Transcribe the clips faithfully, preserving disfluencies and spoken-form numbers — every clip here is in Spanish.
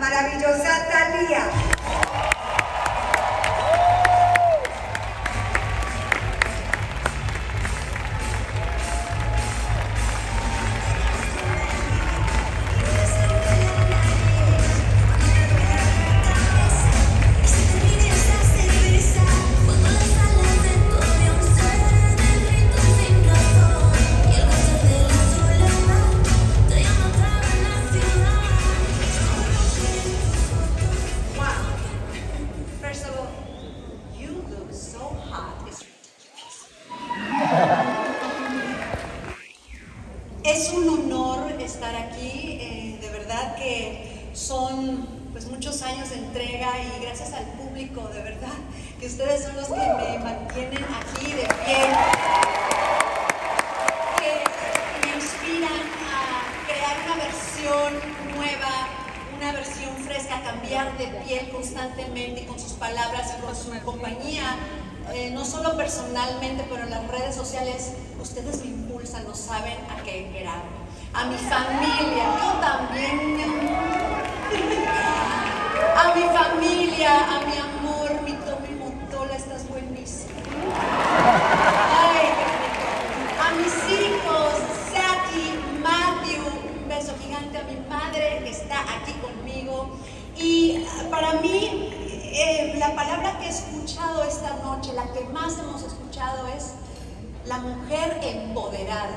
maravillosa Thalía. Es un honor estar aquí, eh, de verdad que son pues muchos años de entrega y gracias al público, de verdad, que ustedes son los que me mantienen aquí de pie, que me inspiran a crear una versión nueva, una versión fresca, a cambiar de piel constantemente con sus palabras y con su compañía. Eh, no solo personalmente, pero en las redes sociales, ustedes me impulsan, no saben a qué grado. A mi familia, yo también, mi amor. A mi familia, a mi amor, mi Tommy Motola, estás buenísimo. Ay, qué rico. A mis hijos, Saki, Matthew, un beso gigante a mi madre que está aquí conmigo. Y para mí, Eh, la palabra que he escuchado esta noche, la que más hemos escuchado es la mujer empoderada.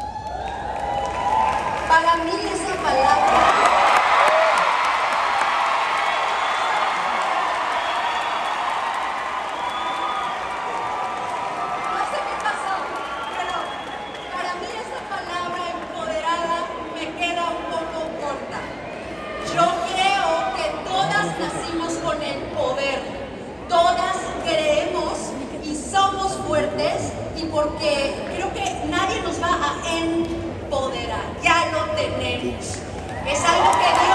Para mí esa palabra no sé qué pasó, pero para mí esa palabra empoderada me queda un poco corta. Yo creo que todas nacimos con el poder, todas creemos y somos fuertes, y porque creo que nadie nos va a empoderar, ya lo tenemos. Es algo que Dios